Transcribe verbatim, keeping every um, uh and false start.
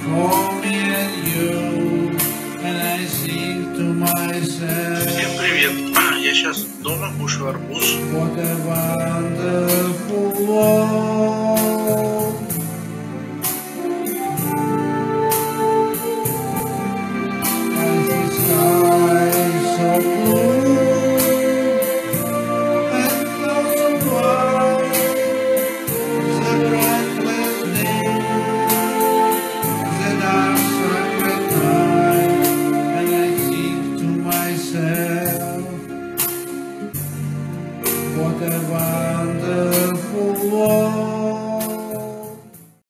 for me and you, and I sing to myself. Всем привет! Я сейчас дома кушаю арбуз. What a wonderful